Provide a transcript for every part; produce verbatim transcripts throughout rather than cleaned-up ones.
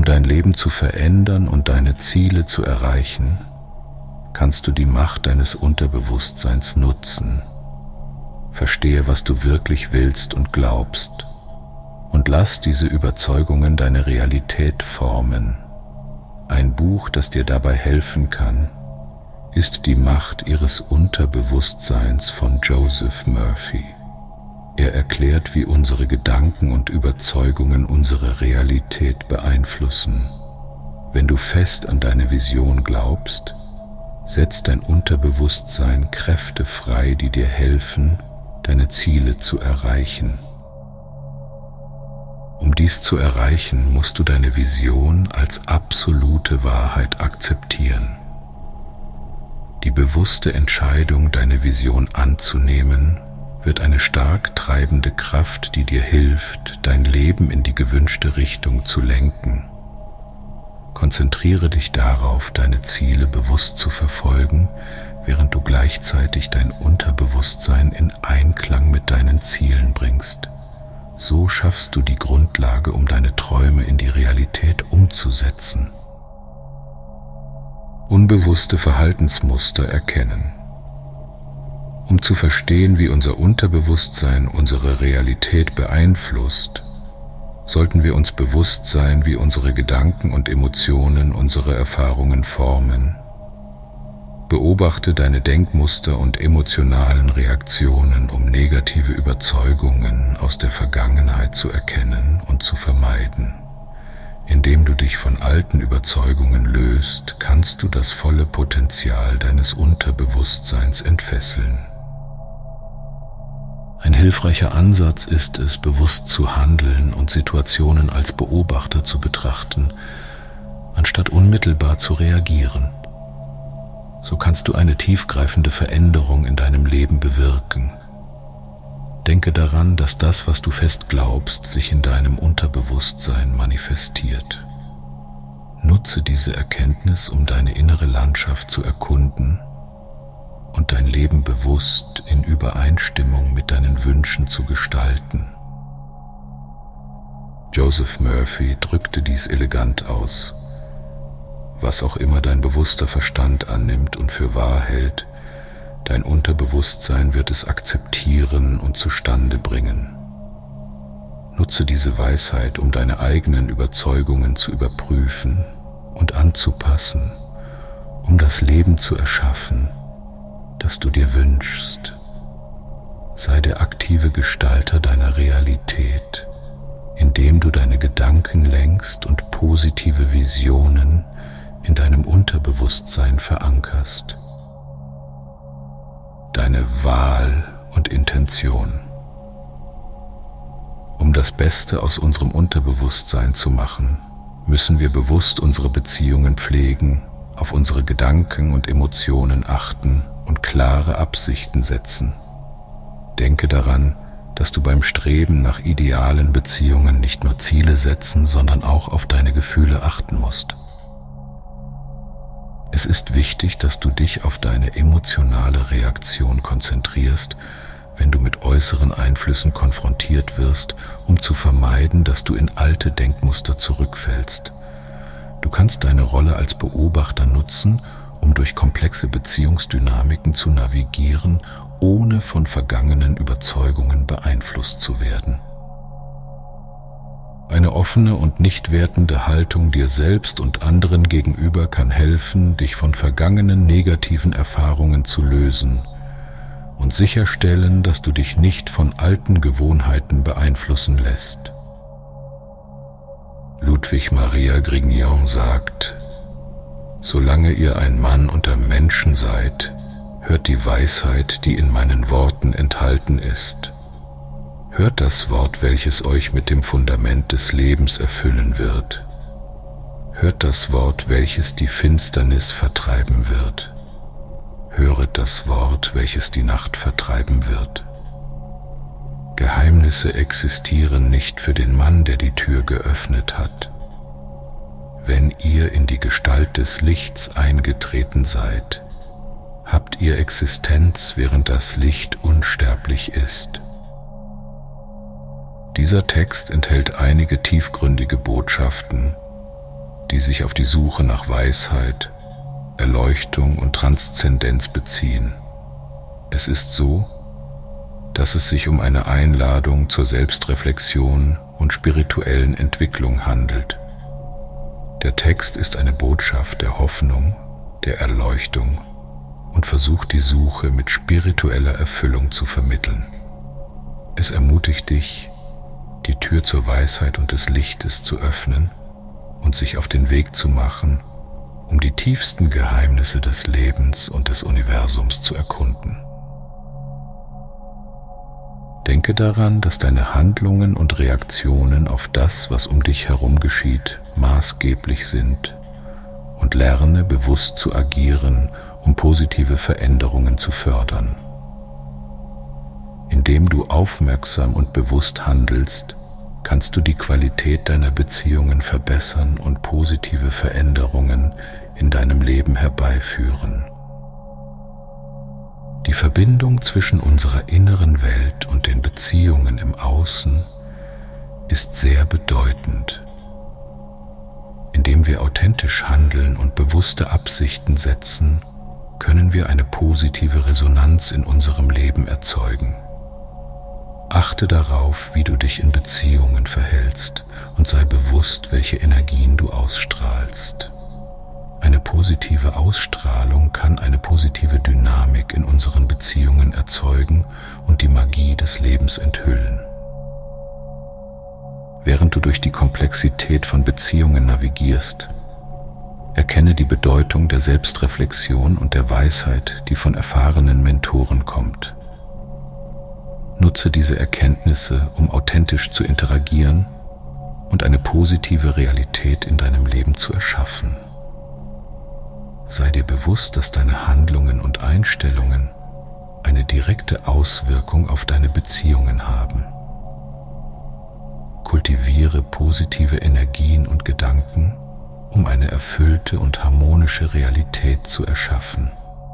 dein Leben zu verändern und deine Ziele zu erreichen, kannst du die Macht deines Unterbewusstseins nutzen. Verstehe, was du wirklich willst und glaubst, und lass diese Überzeugungen deine Realität formen. Ein Buch, das dir dabei helfen kann, ist Die Macht ihres Unterbewusstseins von Joseph Murphy. Er erklärt, wie unsere Gedanken und Überzeugungen unsere Realität beeinflussen. Wenn du fest an deine Vision glaubst, setzt dein Unterbewusstsein Kräfte frei, die dir helfen, deine Ziele zu erreichen. Um dies zu erreichen, musst du deine Vision als absolute Wahrheit akzeptieren. Die bewusste Entscheidung, deine Vision anzunehmen, wird eine stark treibende Kraft, die dir hilft, dein Leben in die gewünschte Richtung zu lenken. Konzentriere dich darauf, deine Ziele bewusst zu verfolgen, während du gleichzeitig dein Unterbewusstsein in Einklang mit deinen Zielen bringst. So schaffst du die Grundlage, um deine Träume in die Realität umzusetzen. Unbewusste Verhaltensmuster erkennen. Um zu verstehen, wie unser Unterbewusstsein unsere Realität beeinflusst, sollten wir uns bewusst sein, wie unsere Gedanken und Emotionen unsere Erfahrungen formen. Beobachte deine Denkmuster und emotionalen Reaktionen, um negative Überzeugungen aus der Vergangenheit zu erkennen und zu vermeiden. Indem du dich von alten Überzeugungen löst, kannst du das volle Potenzial deines Unterbewusstseins entfesseln. Ein hilfreicher Ansatz ist es, bewusst zu handeln und Situationen als Beobachter zu betrachten, anstatt unmittelbar zu reagieren. So kannst du eine tiefgreifende Veränderung in deinem Leben bewirken. Denke daran, dass das, was du fest glaubst, sich in deinem Unterbewusstsein manifestiert. Nutze diese Erkenntnis, um deine innere Landschaft zu erkunden und dein Leben bewusst in Übereinstimmung mit deinen Wünschen zu gestalten. Joseph Murphy drückte dies elegant aus. Was auch immer dein bewusster Verstand annimmt und für wahr hält, dein Unterbewusstsein wird es akzeptieren und zustande bringen. Nutze diese Weisheit, um deine eigenen Überzeugungen zu überprüfen und anzupassen, um das Leben zu erschaffen, das du dir wünschst. Sei der aktive Gestalter deiner Realität, indem du deine Gedanken lenkst und positive Visionen in deinem Unterbewusstsein verankerst. Deine Wahl und Intention. Um das Beste aus unserem Unterbewusstsein zu machen, müssen wir bewusst unsere Beziehungen pflegen, auf unsere Gedanken und Emotionen achten und klare Absichten setzen. Denke daran, dass du beim Streben nach idealen Beziehungen nicht nur Ziele setzen, sondern auch auf deine Gefühle achten musst. Es ist wichtig, dass du dich auf deine emotionale Reaktion konzentrierst, wenn du mit äußeren Einflüssen konfrontiert wirst, um zu vermeiden, dass du in alte Denkmuster zurückfällst. Du kannst deine Rolle als Beobachter nutzen, um durch komplexe Beziehungsdynamiken zu navigieren, ohne von vergangenen Überzeugungen beeinflusst zu werden. Eine offene und nicht wertende Haltung dir selbst und anderen gegenüber kann helfen, dich von vergangenen negativen Erfahrungen zu lösen und sicherstellen, dass du dich nicht von alten Gewohnheiten beeinflussen lässt. Ludwig Maria Grignon sagt: Solange ihr ein Mann unter Menschen seid, hört die Weisheit, die in meinen Worten enthalten ist. Hört das Wort, welches euch mit dem Fundament des Lebens erfüllen wird. Hört das Wort, welches die Finsternis vertreiben wird. Höret das Wort, welches die Nacht vertreiben wird. Geheimnisse existieren nicht für den Mann, der die Tür geöffnet hat. Wenn ihr in die Gestalt des Lichts eingetreten seid, habt ihr Existenz, während das Licht unsterblich ist. Dieser Text enthält einige tiefgründige Botschaften, die sich auf die Suche nach Weisheit, Erleuchtung und Transzendenz beziehen. Es ist so, dass es sich um eine Einladung zur Selbstreflexion und spirituellen Entwicklung handelt. Der Text ist eine Botschaft der Hoffnung, der Erleuchtung und versucht die Suche mit spiritueller Erfüllung zu vermitteln. Es ermutigt dich, die Tür zur Weisheit und des Lichtes zu öffnen und sich auf den Weg zu machen, um die tiefsten Geheimnisse des Lebens und des Universums zu erkunden. Denke daran, dass deine Handlungen und Reaktionen auf das, was um dich herum geschieht, maßgeblich sind und lerne bewusst zu agieren, um positive Veränderungen zu fördern. Indem du aufmerksam und bewusst handelst, kannst du die Qualität deiner Beziehungen verbessern und positive Veränderungen in deinem Leben herbeiführen. Die Verbindung zwischen unserer inneren Welt und den Beziehungen im Außen ist sehr bedeutend. Indem wir authentisch handeln und bewusste Absichten setzen, können wir eine positive Resonanz in unserem Leben erzeugen. Achte darauf, wie du dich in Beziehungen verhältst und sei bewusst, welche Energien du ausstrahlst. Eine positive Ausstrahlung kann eine positive Dynamik in unseren Beziehungen erzeugen und die Magie des Lebens enthüllen. Während du durch die Komplexität von Beziehungen navigierst, erkenne die Bedeutung der Selbstreflexion und der Weisheit, die von erfahrenen Mentoren kommt. Nutze diese Erkenntnisse, um authentisch zu interagieren und eine positive Realität in deinem Leben zu erschaffen. Sei dir bewusst, dass deine Handlungen und Einstellungen eine direkte Auswirkung auf deine Beziehungen haben. Kultiviere positive Energien und Gedanken, um eine erfüllte und harmonische Realität zu erschaffen.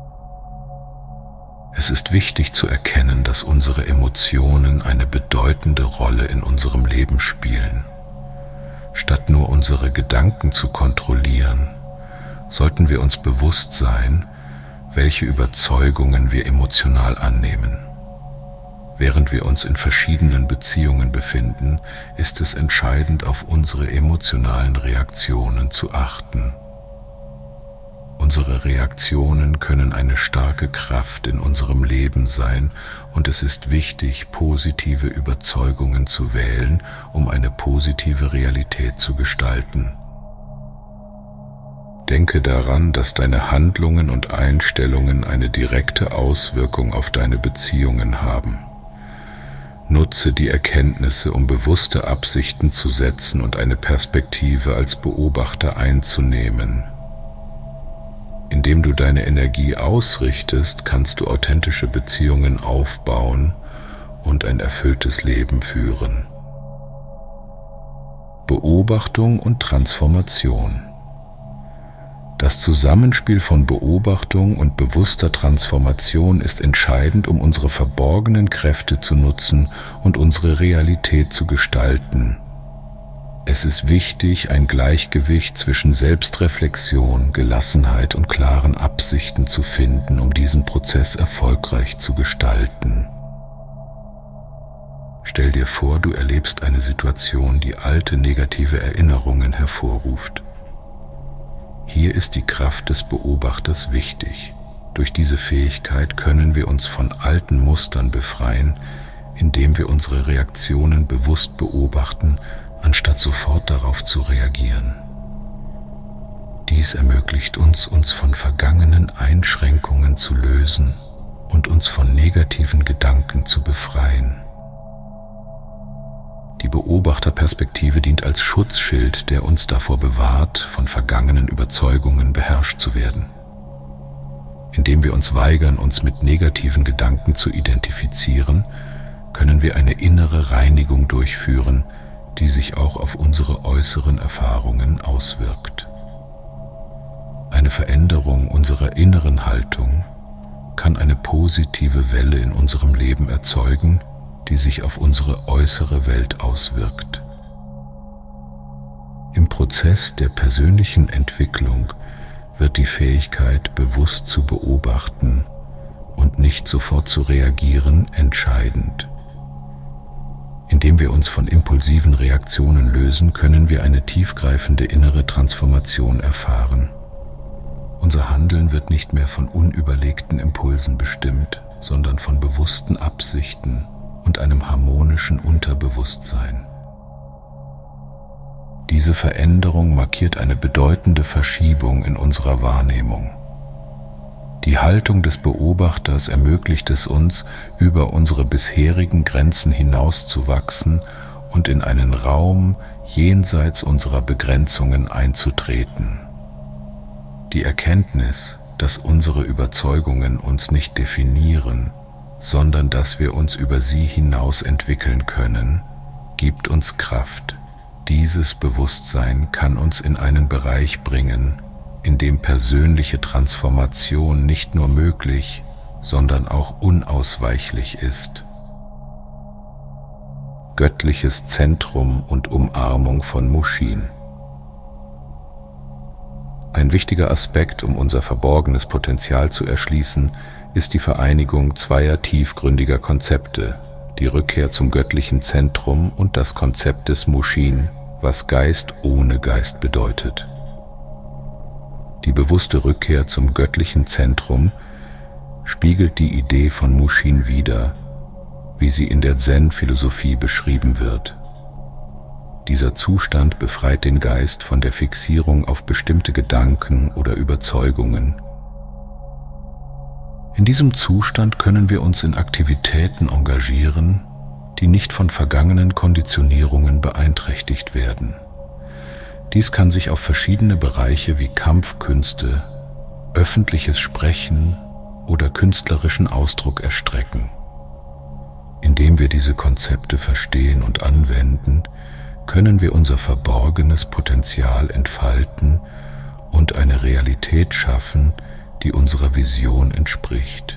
Es ist wichtig zu erkennen, dass unsere Emotionen eine bedeutende Rolle in unserem Leben spielen. Statt nur unsere Gedanken zu kontrollieren, sollten wir uns bewusst sein, welche Überzeugungen wir emotional annehmen. Während wir uns in verschiedenen Beziehungen befinden, ist es entscheidend, auf unsere emotionalen Reaktionen zu achten. Unsere Reaktionen können eine starke Kraft in unserem Leben sein und es ist wichtig, positive Überzeugungen zu wählen, um eine positive Realität zu gestalten. Denke daran, dass deine Handlungen und Einstellungen eine direkte Auswirkung auf deine Beziehungen haben. Nutze die Erkenntnisse, um bewusste Absichten zu setzen und eine Perspektive als Beobachter einzunehmen. Indem du deine Energie ausrichtest, kannst du authentische Beziehungen aufbauen und ein erfülltes Leben führen. Beobachtung und Transformation. Das Zusammenspiel von Beobachtung und bewusster Transformation ist entscheidend, um unsere verborgenen Kräfte zu nutzen und unsere Realität zu gestalten. Es ist wichtig, ein Gleichgewicht zwischen Selbstreflexion, Gelassenheit und klaren Absichten zu finden, um diesen Prozess erfolgreich zu gestalten. Stell dir vor, du erlebst eine Situation, die alte negative Erinnerungen hervorruft. Hier ist die Kraft des Beobachters wichtig. Durch diese Fähigkeit können wir uns von alten Mustern befreien, indem wir unsere Reaktionen bewusst beobachten, anstatt sofort darauf zu reagieren. Dies ermöglicht uns, uns von vergangenen Einschränkungen zu lösen und uns von negativen Gedanken zu befreien. Die Beobachterperspektive dient als Schutzschild, der uns davor bewahrt, von vergangenen Überzeugungen beherrscht zu werden. Indem wir uns weigern, uns mit negativen Gedanken zu identifizieren, können wir eine innere Reinigung durchführen, die sich auch auf unsere äußeren Erfahrungen auswirkt. Eine Veränderung unserer inneren Haltung kann eine positive Welle in unserem Leben erzeugen, die sich auf unsere äußere Welt auswirkt. Im Prozess der persönlichen Entwicklung wird die Fähigkeit, bewusst zu beobachten und nicht sofort zu reagieren, entscheidend. Indem wir uns von impulsiven Reaktionen lösen, können wir eine tiefgreifende innere Transformation erfahren. Unser Handeln wird nicht mehr von unüberlegten Impulsen bestimmt, sondern von bewussten Absichten und einem harmonischen Unterbewusstsein. Diese Veränderung markiert eine bedeutende Verschiebung in unserer Wahrnehmung. Die Haltung des Beobachters ermöglicht es uns, über unsere bisherigen Grenzen hinauszuwachsen und in einen Raum jenseits unserer Begrenzungen einzutreten. Die Erkenntnis, dass unsere Überzeugungen uns nicht definieren, sondern dass wir uns über sie hinaus entwickeln können, gibt uns Kraft. Dieses Bewusstsein kann uns in einen Bereich bringen, in dem persönliche Transformation nicht nur möglich, sondern auch unausweichlich ist. Göttliches Zentrum und Umarmung von Mushin. Ein wichtiger Aspekt, um unser verborgenes Potenzial zu erschließen, ist die Vereinigung zweier tiefgründiger Konzepte, die Rückkehr zum göttlichen Zentrum und das Konzept des Mushin, was Geist ohne Geist bedeutet. Die bewusste Rückkehr zum göttlichen Zentrum spiegelt die Idee von Mushin wider, wie sie in der Zen-Philosophie beschrieben wird. Dieser Zustand befreit den Geist von der Fixierung auf bestimmte Gedanken oder Überzeugungen. In diesem Zustand können wir uns in Aktivitäten engagieren, die nicht von vergangenen Konditionierungen beeinträchtigt werden. Dies kann sich auf verschiedene Bereiche wie Kampfkünste, öffentliches Sprechen oder künstlerischen Ausdruck erstrecken. Indem wir diese Konzepte verstehen und anwenden, können wir unser verborgenes Potenzial entfalten und eine Realität schaffen, die unserer Vision entspricht.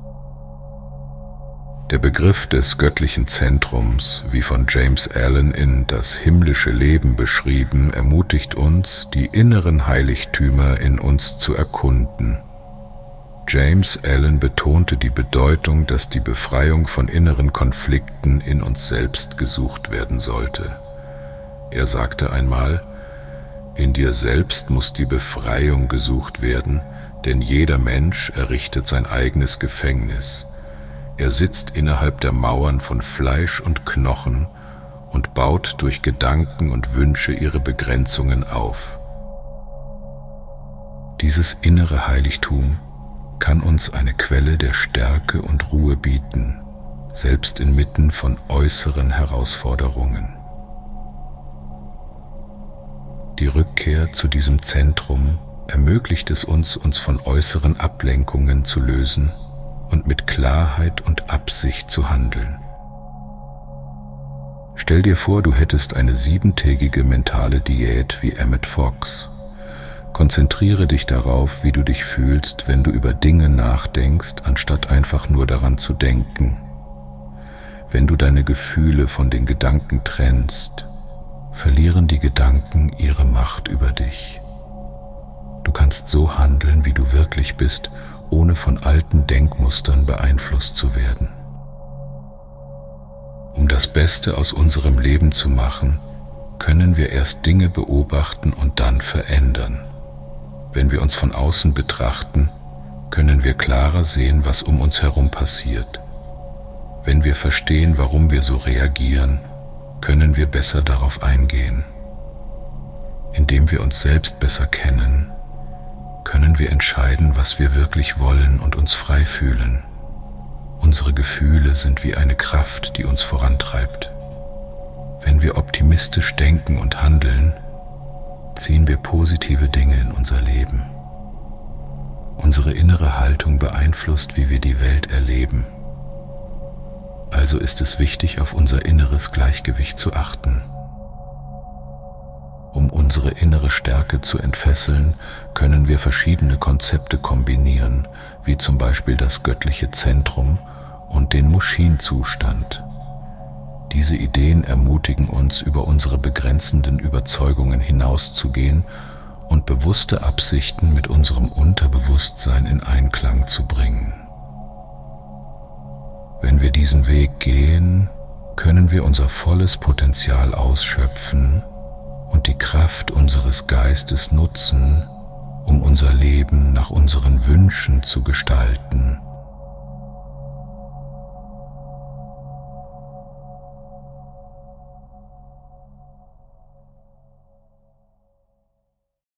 Der Begriff des göttlichen Zentrums, wie von James Allen in Das himmlische Leben beschrieben, ermutigt uns, die inneren Heiligtümer in uns zu erkunden. James Allen betonte die Bedeutung, dass die Befreiung von inneren Konflikten in uns selbst gesucht werden sollte. Er sagte einmal: In dir selbst muss die Befreiung gesucht werden, denn jeder Mensch errichtet sein eigenes Gefängnis. Er sitzt innerhalb der Mauern von Fleisch und Knochen und baut durch Gedanken und Wünsche ihre Begrenzungen auf. Dieses innere Heiligtum kann uns eine Quelle der Stärke und Ruhe bieten, selbst inmitten von äußeren Herausforderungen. Die Rückkehr zu diesem Zentrum ermöglicht es uns, uns von äußeren Ablenkungen zu lösen und mit Klarheit und Absicht zu handeln. Stell dir vor, du hättest eine siebentägige mentale Diät wie Emmett Fox. Konzentriere dich darauf, wie du dich fühlst, wenn du über Dinge nachdenkst, anstatt einfach nur daran zu denken. Wenn du deine Gefühle von den Gedanken trennst, verlieren die Gedanken ihre Macht über dich. Du kannst so handeln, wie du wirklich bist, ohne von alten Denkmustern beeinflusst zu werden. Um das Beste aus unserem Leben zu machen, können wir erst Dinge beobachten und dann verändern. Wenn wir uns von außen betrachten, können wir klarer sehen, was um uns herum passiert. Wenn wir verstehen, warum wir so reagieren, können wir besser darauf eingehen. Indem wir uns selbst besser kennen, können wir entscheiden, was wir wirklich wollen und uns frei fühlen. Unsere Gefühle sind wie eine Kraft, die uns vorantreibt. Wenn wir optimistisch denken und handeln, ziehen wir positive Dinge in unser Leben. Unsere innere Haltung beeinflusst, wie wir die Welt erleben. Also ist es wichtig, auf unser inneres Gleichgewicht zu achten. Um unsere innere Stärke zu entfesseln, können wir verschiedene Konzepte kombinieren, wie zum Beispiel das göttliche Zentrum und den Mushin-Zustand. Diese Ideen ermutigen uns, über unsere begrenzenden Überzeugungen hinauszugehen und bewusste Absichten mit unserem Unterbewusstsein in Einklang zu bringen. Wenn wir diesen Weg gehen, können wir unser volles Potenzial ausschöpfen und die Kraft unseres Geistes nutzen, um unser Leben nach unseren Wünschen zu gestalten.